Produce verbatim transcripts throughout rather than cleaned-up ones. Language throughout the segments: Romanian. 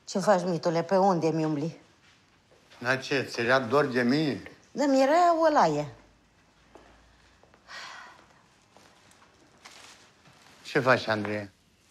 Ce faci, mitule? Pe unde mi umbli? La ce? Ți era dor de mine? Da, mi-era o laie. Ce faci, Andrei?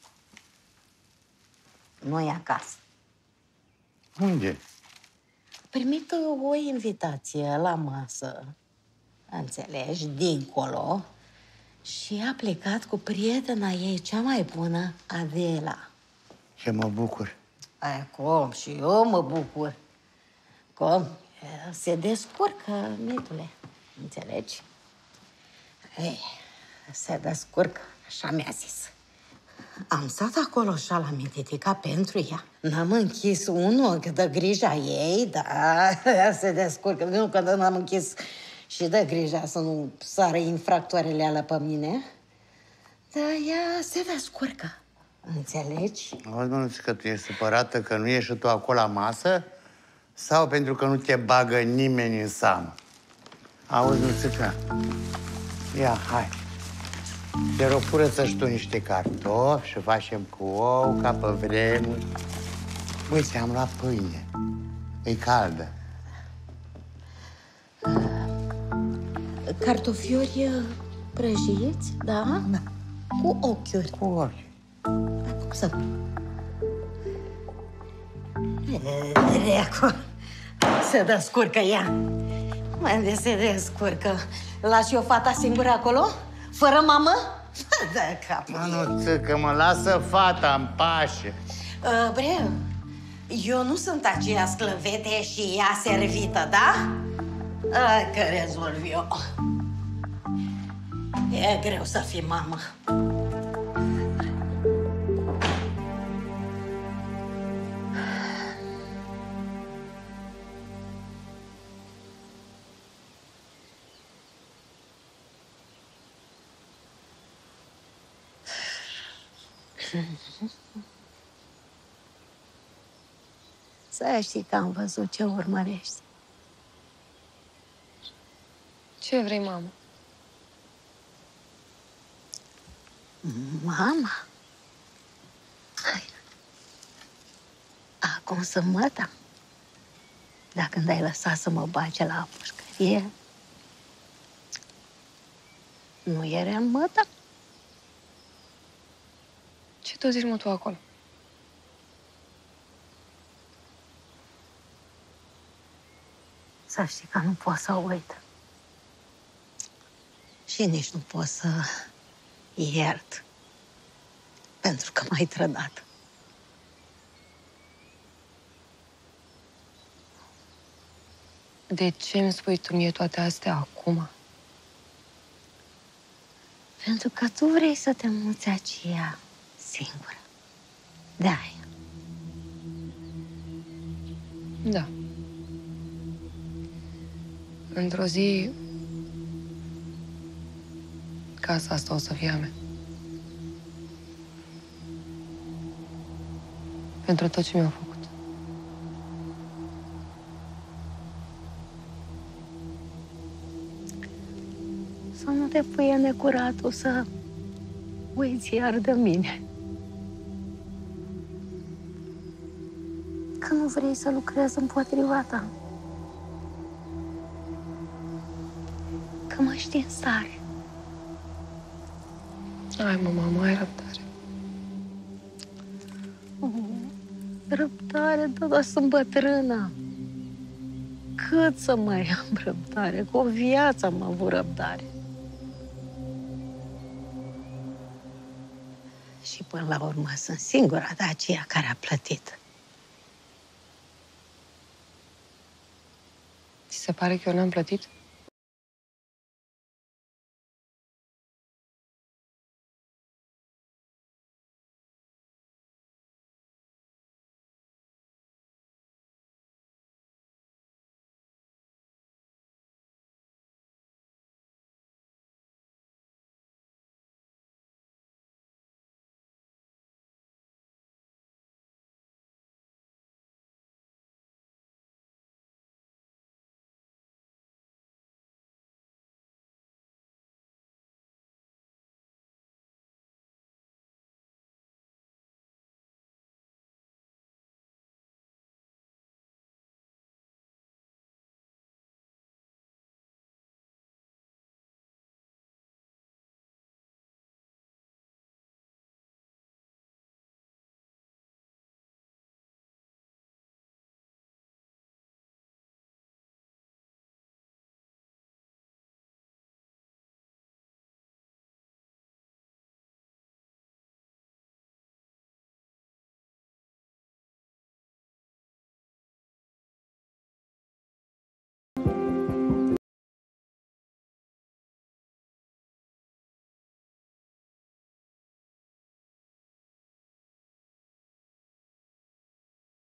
Nu-i acasă. Unde? Primit o invitație la masă, înțelegi, dincolo, și a plecat cu prietena ei cea mai bună, Adela. Ce mă bucur. Aia, cum? Și eu mă bucur. Cum? Se descurcă, mitule, înțelegi? Ei, se descurcă, așa mi-a zis. Am stat acolo și am mintitica pentru ea. N-am închis un ochi de grija ei, da, se descurcă. Nu că n-am închis și de grija să nu sară infractoarele alea pe mine. Dar ea se descurcă, înțelegi? Auzi, mănuț, că tu ești supărată că nu ești și tu acolo la masă? Sau pentru că nu te bagă nimeni în seamă? Auzi, Nuțica, ia, hai. Te rog, curăță și tu niște cartofi și facem cu ou, ca pe vremuri. Uite, am luat pâine. E caldă. Cartofiori prăjiți, da? Da. Cu ochiuri. Cu ochi. Cum să nu? Dreacu, se descurcă ea. Unde se descurcă? Lași o fata singură acolo? Fără mamă? Da, capul. Mănuțică, mă lasă fata în pace. Uh, Breu, eu nu sunt aceea sclăvete și ea servită, da? Uh, că rezolv eu. E greu să fii mamă. Să știi că am văzut ce urmărești. Ce vrei, mamă? Mama? Hai. Acum sunt măta. Dar când ai lăsat să mă bage la pușcărie, nu eram măta? Ce tot zici, mă, tu acolo? Să știi că nu pot să uit. Și nici nu pot să iert. Pentru că m-ai trădat. De ce îmi spui tu mie toate astea acum? Pentru că tu vrei să te muți aceea singură. De-aia. Da. Într-o zi, casa asta o să fie a mea. Pentru tot ce mi-au făcut. Să nu te puie necuratul să uiți iar de mine. Că nu vrei să lucrezi împotriva ta. Că mă știi în stare. Hai, mă, mamă, ai răbdare. Oh, răbdare, da, dar sunt bătrână. Cât să mai am răbdare? Cu o viață am avut răbdare. Și până la urmă sunt singura de aceea care a plătit. Ți se pare că eu n-am plătit?